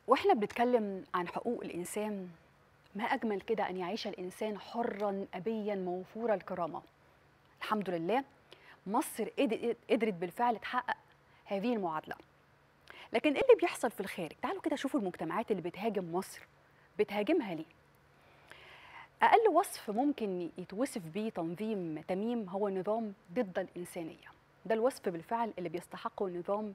واحنا بنتكلم عن حقوق الإنسان، ما أجمل كده أن يعيش الإنسان حرا أبيا موفور الكرامة. الحمد لله مصر قدرت بالفعل تحقق هذه المعادلة. لكن إيه اللي بيحصل في الخارج؟ تعالوا كده شوفوا المجتمعات اللي بتهاجم مصر بتهاجمها ليه؟ أقل وصف ممكن يتوصف بيه تنظيم تميم هو نظام ضد الإنسانية. ده الوصف بالفعل اللي بيستحقه نظام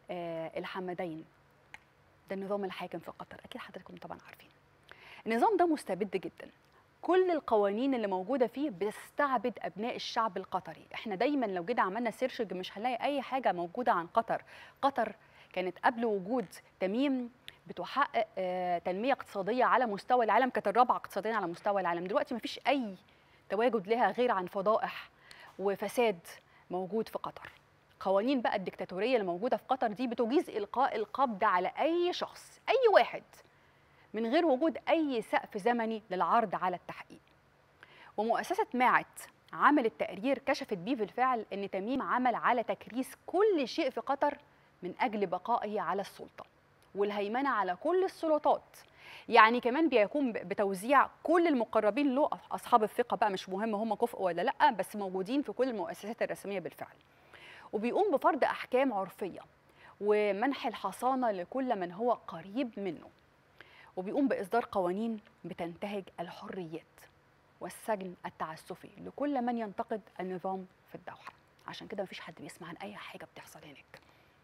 الحمدين. ده النظام الحاكم في قطر، أكيد حضراتكم طبعا عارفين. النظام ده مستبد جدا. كل القوانين اللي موجوده فيه بتستعبد ابناء الشعب القطري. احنا دايما لو جينا عملنا سيرش مش هنلاقي اي حاجه موجوده عن قطر. قطر كانت قبل وجود تميم بتحقق تنميه اقتصاديه على مستوى العالم، كانت الرابعه اقتصاديا على مستوى العالم. دلوقتي ما فيش اي تواجد لها غير عن فضائح وفساد موجود في قطر. قوانين بقى الدكتاتوريه اللي موجوده في قطر دي بتجيز القاء القبض على اي شخص، اي واحد، من غير وجود أي سقف زمني للعرض على التحقيق. ومؤسسة ماعت عملت تقرير كشفت بيه بالفعل أن تميم عمل على تكريس كل شيء في قطر من أجل بقائه على السلطة والهيمنة على كل السلطات. يعني كمان بيقوم بتوزيع كل المقربين له، أصحاب الثقة بقى، مش مهم هم كفء ولا لأ، بس موجودين في كل المؤسسات الرسمية بالفعل. وبيقوم بفرض أحكام عرفية ومنح الحصانة لكل من هو قريب منه. وبيقوم بإصدار قوانين بتنتهج الحريات والسجن التعسفي لكل من ينتقد النظام في الدوحة. عشان كده مفيش حد بيسمع عن أي حاجة بتحصل هناك،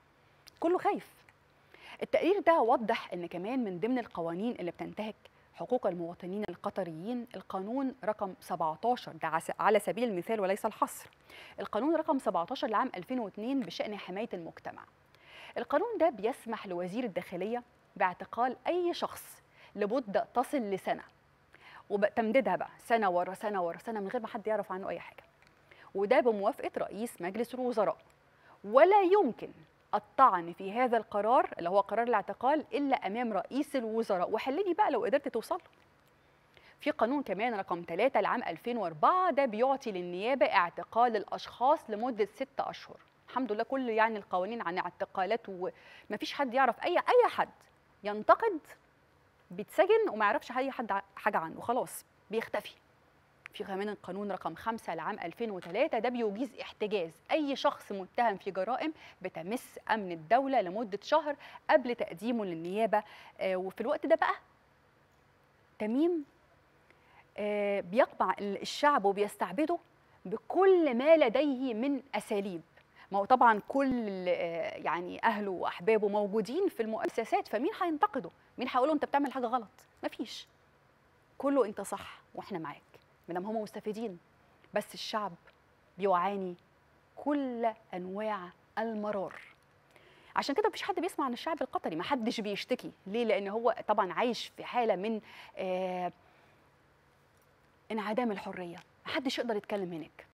كله خايف. التقرير ده وضح إن كمان من ضمن القوانين اللي بتنتهك حقوق المواطنين القطريين القانون رقم 17، ده على سبيل المثال وليس الحصر. القانون رقم 17 لعام 2002 بشأن حماية المجتمع. القانون ده بيسمح لوزير الداخلية باعتقال أي شخص لمدة تصل لسنة، وتمديدها بقى سنة ورا سنة ورا سنة من غير ما حد يعرف عنه أي حاجة. وده بموافقة رئيس مجلس الوزراء. ولا يمكن الطعن في هذا القرار اللي هو قرار الاعتقال إلا أمام رئيس الوزراء، وحلني بقى لو قدرت توصل. في قانون كمان رقم 3 لعام 2004، ده بيعطي للنيابة اعتقال الأشخاص لمدة 6 أشهر. الحمد لله كل يعني القوانين عن اعتقالات ومفيش حد يعرف أي حد ينتقد بيتسجن وما يعرفش أي حد حاجة عنه، خلاص بيختفي. في كمان القانون رقم 5 لعام 2003، ده بيجيز احتجاز أي شخص متهم في جرائم بتمس أمن الدولة لمدة شهر قبل تقديمه للنيابة. وفي الوقت ده بقى تميم بيقمع الشعب وبيستعبده بكل ما لديه من أساليب. ما هو طبعا كل يعني أهله وأحبابه موجودين في المؤسسات، فمين هينتقده؟ مين هيقول له أنت بتعمل حاجة غلط؟ مفيش، كله أنت صح وإحنا معاك مادام هم مستفيدين. بس الشعب بيعاني كل أنواع المرار. عشان كده مفيش حد بيسمع عن الشعب القطري، ما حدش بيشتكي ليه؟ لأن هو طبعا عايش في حالة من انعدام الحرية، محدش يقدر يتكلم هناك.